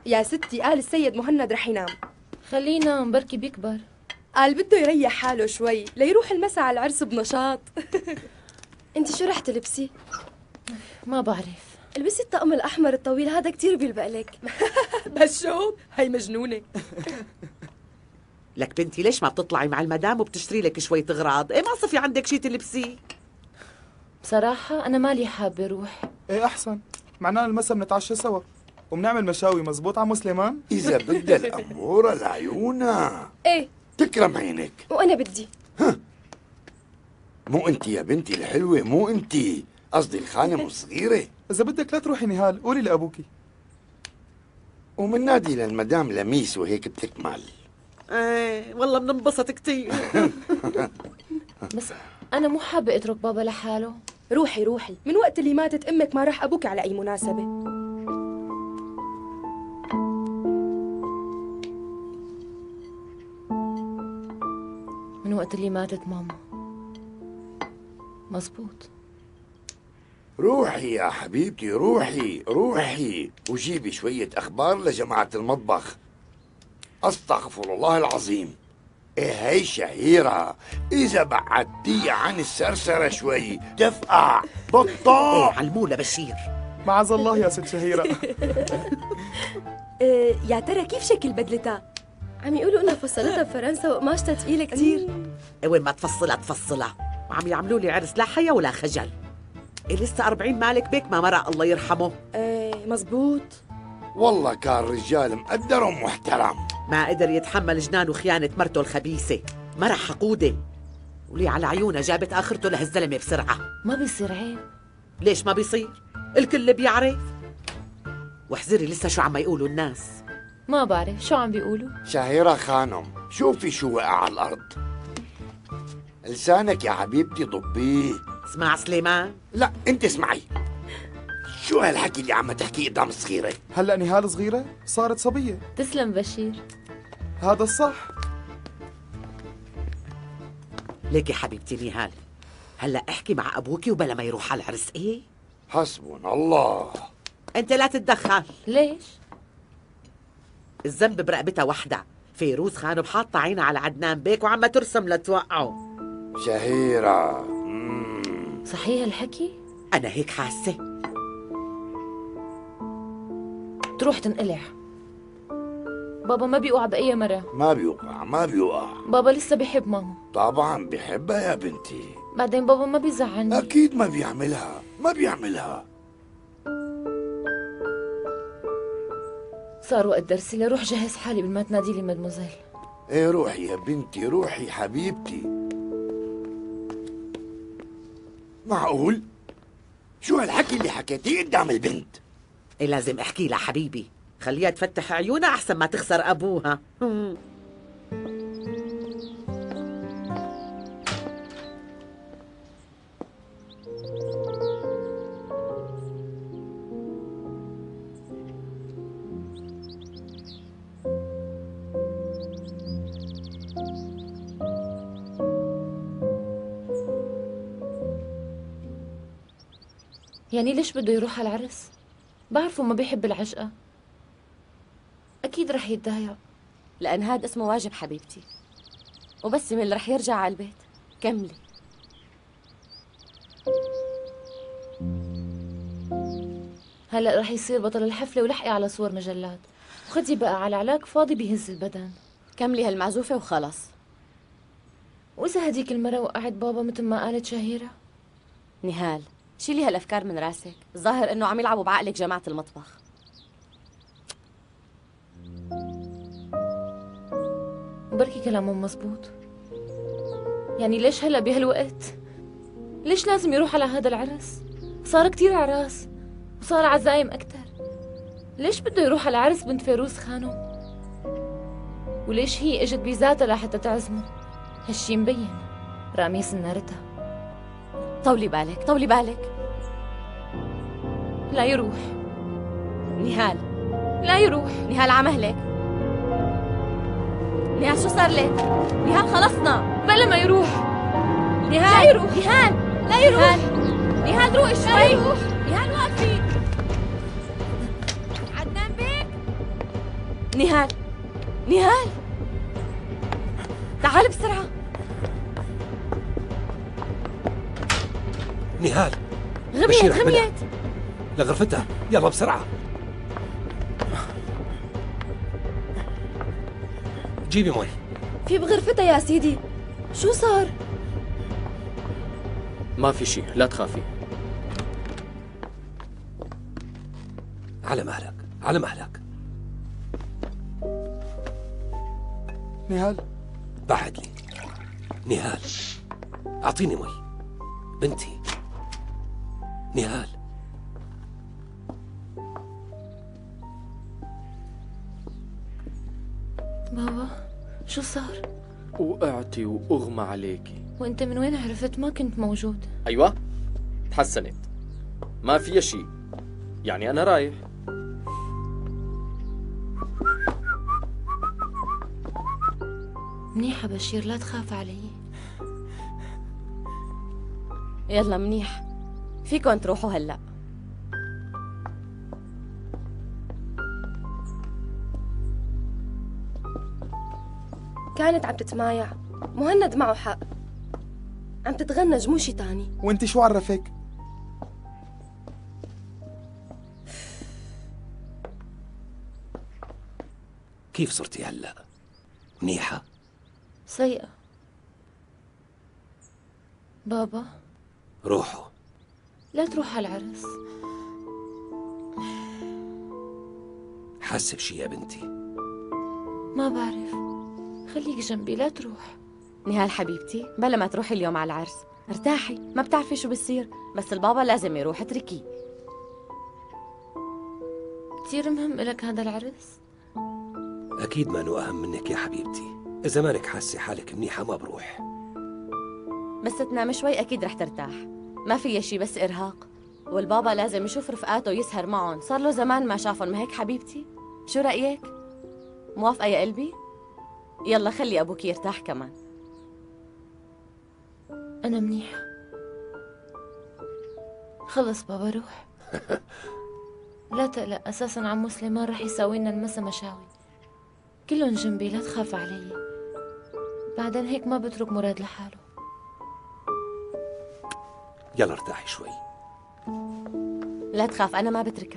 يا ستي قال السيد مهند رح ينام. خليه ينام بركي بيكبر. قال بده يريح حاله شوي ليروح المساء على العرس بنشاط. انت شو رح تلبسي؟ ما بعرف. البسي الطقم الأحمر الطويل هذا كتير بيلبق لك. بس شو؟ هي مجنونة. لك بنتي ليش ما بتطلعي مع المدام وبتشتري لك شوية اغراض؟ ايه ما صفي عندك شي تلبسيه؟ بصراحة أنا مالي حابة أروح. ايه أحسن، معناها المسا بنتعشى سوا وبنعمل مشاوي. مزبوط عمو سليمان؟ إذا بدها الأمورة لعيونها. ايه تكرم عينك. وأنا بدي. مو أنت يا بنتي الحلوة، مو أنت، قصدي الخانم الصغيرة. إذا بدك لا تروحي نهال، قولي لأبوكي. ومن نادي للمدام لميس وهيك بتكمل. ايه والله بننبسط كتير. بس أنا مو حابة أترك بابا لحاله. روحي روحي، من وقت اللي ماتت أمك ما راح أبوك على أي مناسبة. من وقت اللي ماتت ماما. مزبوط. روحي يا حبيبتي، روحي روحي وجيبي شوية أخبار لجماعة المطبخ. أستغفر الله العظيم. إيه هي شهيرة، إذا بعدتي عن السرسرة شوي تفقع بطاء. ايه علمولة بشير. معاذ الله يا ست شهيرة. يا ترى كيف شكل بدلتها؟ عم يقولوا إنها فصلتها بفرنسا وقماشتها ثقيلة كتير. ايه وين ما تفصلها وعم يعملوا لي عرس لا حيا ولا خجل. إيه لسه 40 مالك بيك ما مرق الله يرحمه. ايه مزبوط. والله كان رجال مقدر ومحترم، ما قدر يتحمل جنان وخيانة مرته الخبيثة. مرح حقودة ولي على عيونها جابت آخرته لهالزلمة بسرعة. ما بيصير عيب. ليش ما بيصير؟ الكل بيعرف. واحذري لسه شو عم يقولوا الناس. ما بعرف شو عم بيقولوا. شهيرة خانم شوفي شو وقع على الأرض. لسانك يا حبيبتي ضبيه. اسمع سليمان. لا انت اسمعي، شو هالحكي اللي عم تحكيه قدام الصغيرة؟ هلأ نهال صغيرة صارت صبية. تسلم بشير. هذا الصح. ليك يا حبيبتي نهال، هلا احكي مع ابوكي وبلا ما يروح على العرس. ايه حسبنا الله. انت لا تتدخل. ليش؟ الذنب برقبتها وحدة. فيروز خانم حاطة عينها على عدنان بيك وعم ترسم لتوقعه. شهيرة صحيح الحكي؟ أنا هيك حاسة. تروح تنقلع. بابا ما بيوقع بأي مرة. ما بيوقع. بابا لسه بيحب ماما. طبعا بحبها يا بنتي. بعدين بابا ما بيزعلني. أكيد ما بيعملها. صار وقت درسي لروح جهز حالي قبل ما تنادي لي مدموزيل. ايه روحي يا بنتي، روحي حبيبتي. معقول؟ شو هالحكي اللي حكيتيه قدام البنت؟ إيه لازم احكي لها حبيبي، خليها تفتح عيونها أحسن ما تخسر أبوها. يعني ليش بده يروح على العرس؟ بعرفه ما بيحب العشقة. أكيد رح يتضايق. لأن هاد اسمه واجب حبيبتي، وبس من اللي رح يرجع على البيت. كملي. هلأ رح يصير بطل الحفلة ولحقي على صور مجلات، وخدي بقى على علاق فاضي بيهز البدن. كملي هالمعزوفة وخلص. وإذا هديك المرة وقعت بابا مثل ما قالت شهيرة؟ نهال شيلي هالأفكار من راسك، الظاهر إنه عم يلعبوا بعقلك جماعة المطبخ. وبركي كلامهم مزبوط. يعني ليش هلأ بهالوقت؟ ليش لازم يروح على هذا العرس؟ صار كتير عراس وصار عزايم أكتر. ليش بده يروح على عرس بنت فيروز خانم؟ وليش هي اجت بذاتها لحتى تعزمه؟ هالشي مبين رامية سنارتها. طولي بالك. لا يروح. نهال لا يروح. نهال عمهلك. نهال شو صار لك؟ نهال خلصنا. بلا ما يروح. نهال لا يروح. نهال لا يروح. نهال روقي شوي. نهال وقفي. عدنان بيك نهال، نهال، تعال بسرعة. نهال، غميت بشير أحمدها. غميت. لغرفتها، يلا بسرعة. جيبي مي. في بغرفتها يا سيدي. شو صار؟ ما في شيء، لا تخافي. على مهلك، على مهلك. نهال، بعد لي. نهال، أعطيني مي. بنتي. نهال. بابا شو صار؟ وقعتي وأغمى عليكي. وانت من وين عرفت؟ ما كنت موجود. أيوة، تحسنت، ما فيها شيء، يعني أنا رايح. منيحة بشير، لا تخاف علي. يلا منيح، فيكن تروحوا هلأ. كانت عم تتمايع. مهند معه حق، عم تتغنج مو شي تاني. وانت شو عرفك؟ كيف صرتي هلأ؟ منيحة؟ سيئة. بابا روحوا. لا تروح على العرس. حاسة بشي يا بنتي؟ ما بعرف، خليك جنبي لا تروح. نهال حبيبتي، بلا ما تروحي اليوم على العرس، ارتاحي، ما بتعرفي شو بصير، بس البابا لازم يروح، اتركيه. كثير مهم إلك هذا العرس؟ أكيد ما نو أهم منك يا حبيبتي. إذا مانك حاسة حالك منيحة ما بروح. بس تنام شوي أكيد رح ترتاح، ما فيها شي بس إرهاق، والبابا لازم يشوف رفقاته يسهر معهم، صار له زمان ما شافهم، ما هيك حبيبتي؟ شو رأيك؟ موافقة يا قلبي؟ يلا خلي أبوك يرتاح كمان. أنا منيحة. خلص بابا روح. لا تقلق، أساساً عمو سليمان رح يساوي لنا المسا مشاوي، كلهم جنبي لا تخاف علي. بعدين هيك ما بترك مراد لحاله. يلا ارتاحي شوي. لا تخاف، أنا ما بتركها.